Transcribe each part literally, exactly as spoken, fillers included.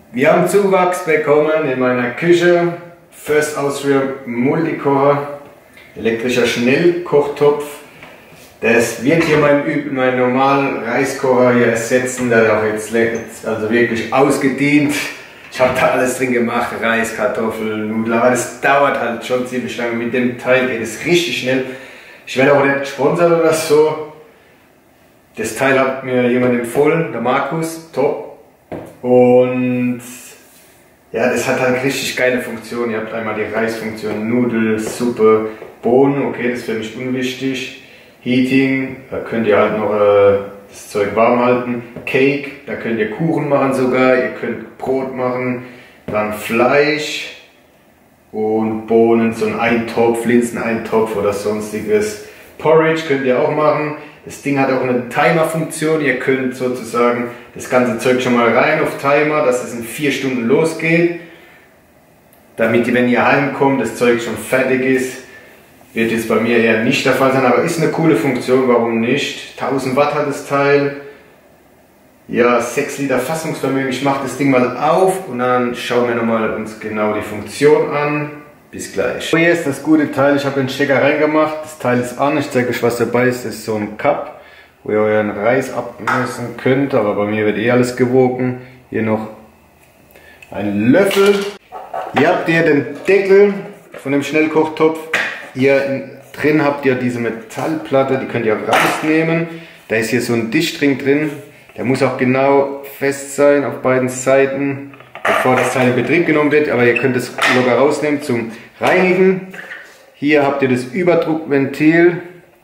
Wir haben Zuwachs bekommen in meiner Küche. First Austria Multikocher, elektrischer Schnellkochtopf. Das wird hier meinen, meinen normalen Reiskocher hier ersetzen. Der hat auch jetzt also wirklich ausgedient. Ich habe da alles drin gemacht, Reis, Kartoffeln, Nudeln, aber das dauert halt schon ziemlich lange. Mit dem Teil geht es richtig schnell. Ich werde auch nicht gesponsert oder so. Das Teil hat mir jemand empfohlen, der Markus, top. Und ja, das hat halt richtig geile Funktionen. Ihr habt einmal die Reisfunktion, Nudel, Suppe, Bohnen, okay, das ist für mich unwichtig. Heating, da könnt ihr halt noch äh, das Zeug warm halten. Cake, da könnt ihr Kuchen machen sogar, ihr könnt Brot machen, dann Fleisch und Bohnen, so ein Eintopf, Linseneintopf oder sonstiges. Porridge könnt ihr auch machen. Das Ding hat auch eine Timer-Funktion. Ihr könnt sozusagen das ganze Zeug schon mal rein auf Timer, dass es in vier Stunden losgeht. Damit, wenn ihr heimkommt, das Zeug schon fertig ist. Wird jetzt bei mir eher nicht der Fall sein, aber ist eine coole Funktion, warum nicht? tausend Watt hat das Teil. Ja, sechs Liter Fassungsvermögen. Ich mache das Ding mal auf und dann schauen wir nochmal uns genau die Funktion an. Bis gleich. Hier ist das gute Teil, ich habe den Stecker reingemacht, das Teil ist an, ich zeige euch was dabei ist, das ist so ein Cup, wo ihr euren Reis abmessen könnt, aber bei mir wird eh alles gewogen. Hier noch ein Löffel. Hier habt ihr den Deckel von dem Schnellkochtopf, hier in, drin habt ihr diese Metallplatte, die könnt ihr rausnehmen, da ist hier so ein Dichtring drin, der muss auch genau fest sein auf beiden Seiten, bevor das Teil in Betrieb genommen wird, aber ihr könnt es locker rausnehmen zum Reinigen. Hier habt ihr das Überdruckventil.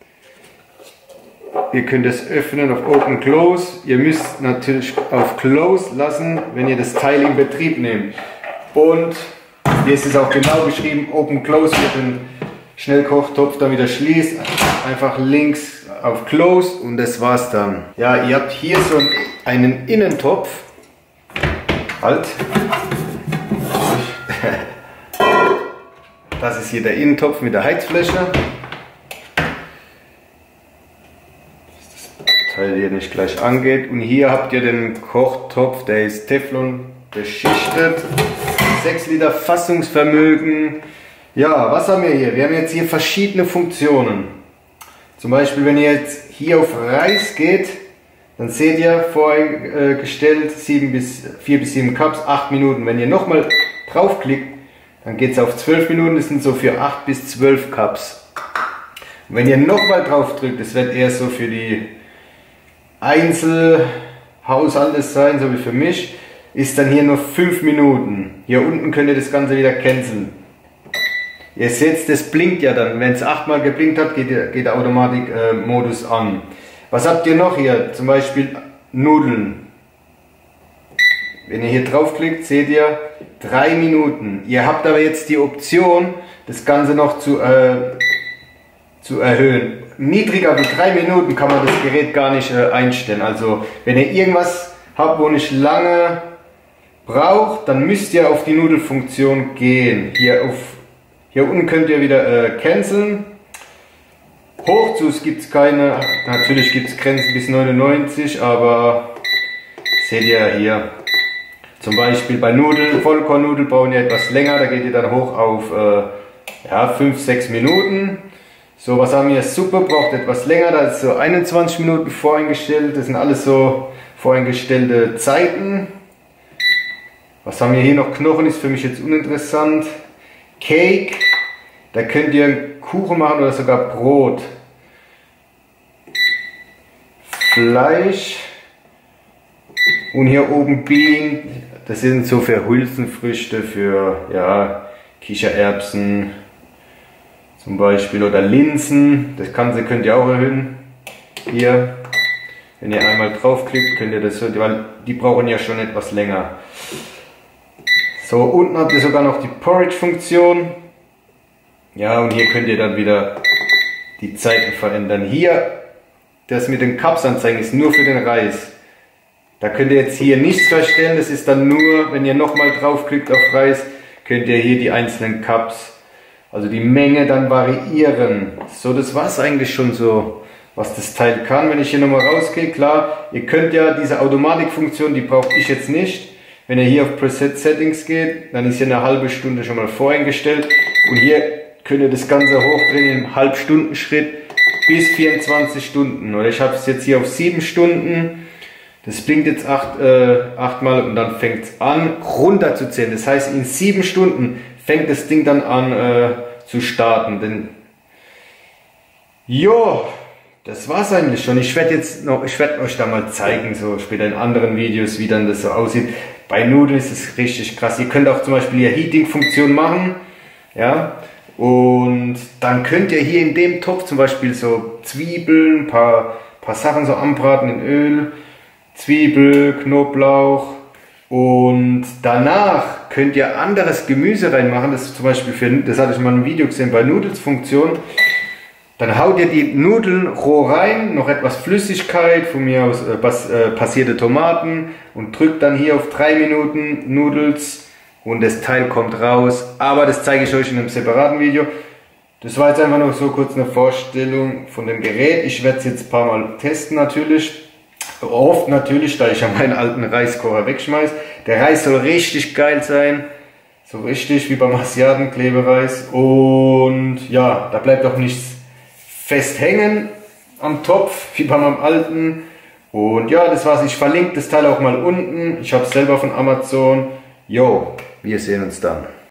Ihr könnt es öffnen auf Open Close. Ihr müsst natürlich auf Close lassen, wenn ihr das Teil in Betrieb nehmt. Und hier ist es auch genau beschrieben, Open Close, wie ihr den Schnellkochtopf dann wieder schließt. Einfach links auf Close und das war's dann. Ja, ihr habt hier so einen Innentopf. Halt. Das ist hier der Innentopf mit der Heizfläche. Dass das Teil hier nicht gleich angeht. Und hier habt ihr den Kochtopf, der ist Teflon beschichtet. sechs Liter Fassungsvermögen. Ja, was haben wir hier? Wir haben jetzt hier verschiedene Funktionen. Zum Beispiel, wenn ihr jetzt hier auf Reis geht, dann seht ihr voreingestellt vier bis sieben Cups, acht Minuten. Wenn ihr nochmal draufklickt, dann geht es auf zwölf Minuten, das sind so für acht bis zwölf Cups. Und wenn ihr nochmal drauf drückt, das wird eher so für die Einzelhaushalte sein, so wie für mich, ist dann hier nur fünf Minuten. Hier unten könnt ihr das Ganze wieder canceln. Ihr seht, das blinkt ja dann. Wenn es achtmal geblinkt hat, geht, geht der Automatik-Modus äh, an. Was habt ihr noch hier? Zum Beispiel Nudeln. Wenn ihr hier draufklickt, seht ihr drei Minuten. Ihr habt aber jetzt die Option, das Ganze noch zu, äh, zu erhöhen. Niedriger wie drei Minuten kann man das Gerät gar nicht äh, einstellen. Also wenn ihr irgendwas habt, wo nicht lange braucht, dann müsst ihr auf die Nudelfunktion gehen. Hier, auf, hier unten könnt ihr wieder äh, canceln. Hochzus gibt es keine, natürlich gibt es Grenzen bis neunundneunzig, aber seht ihr hier, zum Beispiel bei Nudeln, Vollkornnudeln brauchen ihr etwas länger, da geht ihr dann hoch auf äh, ja, fünf, sechs Minuten. So, was haben wir? Suppe braucht etwas länger, da ist so einundzwanzig Minuten voreingestellt, das sind alles so voreingestellte Zeiten. Was haben wir hier noch? Knochen ist für mich jetzt uninteressant. Cake, da könnt ihr Kuchen machen oder sogar Brot. Fleisch. Und hier oben Bean, das sind so für Hülsenfrüchte, für ja, Kichererbsen zum Beispiel oder Linsen. Das Ganze könnt ihr auch erhöhen. Hier, wenn ihr einmal draufklickt, könnt ihr das so, weil die brauchen ja schon etwas länger. So, unten habt ihr sogar noch die Porridge-Funktion. Ja, und hier könnt ihr dann wieder die Zeiten verändern. Hier, das mit den Cups anzeigen, ist nur für den Reis. Da könnt ihr jetzt hier nichts verstellen, das ist dann nur, wenn ihr nochmal draufklickt auf Reis, könnt ihr hier die einzelnen Cups, also die Menge dann variieren. So, das war es eigentlich schon so, was das Teil kann. Wenn ich hier nochmal rausgehe, klar, ihr könnt ja diese Automatikfunktion, die brauche ich jetzt nicht. Wenn ihr hier auf Preset Settings geht, dann ist hier eine halbe Stunde schon mal voreingestellt. Und hier könnt ihr das Ganze hochdrehen im Halbstundenschritt bis vierundzwanzig Stunden. Oder ich habe es jetzt hier auf sieben Stunden. Das blinkt jetzt acht, äh, achtmal und dann fängt es an runter zu zählen. Das heißt, in sieben Stunden fängt das Ding dann an äh, zu starten. Denn jo, das war's eigentlich schon. Ich werde jetzt noch, ich werde euch da mal zeigen, so später in anderen Videos, wie dann das so aussieht. Bei Nudeln ist es richtig krass. Ihr könnt auch zum Beispiel hier Heating-Funktion machen, ja. Und dann könnt ihr hier in dem Topf zum Beispiel so Zwiebeln, ein paar, paar Sachen so anbraten in Öl. Zwiebel, Knoblauch und danach könnt ihr anderes Gemüse reinmachen, das ist zum Beispiel für, das hatte ich mal im Video gesehen bei Nudelsfunktion. Dann haut ihr die Nudeln roh rein, noch etwas Flüssigkeit, von mir aus äh, pass, äh, passierte Tomaten und drückt dann hier auf drei Minuten Nudels und das Teil kommt raus, aber das zeige ich euch in einem separaten Video. Das war jetzt einfach nur so kurz eine Vorstellung von dem Gerät. Ich werde es jetzt ein paar Mal testen natürlich. Oft natürlich, da ich ja meinen alten Reiskocher wegschmeiße. Der Reis soll richtig geil sein. So richtig wie beim Asiatenklebereis. Und ja, da bleibt auch nichts fest hängen am Topf, wie bei meinem alten. Und ja, das war's. Ich verlinke das Teil auch mal unten. Ich habe es selber von Amazon. Jo, wir sehen uns dann.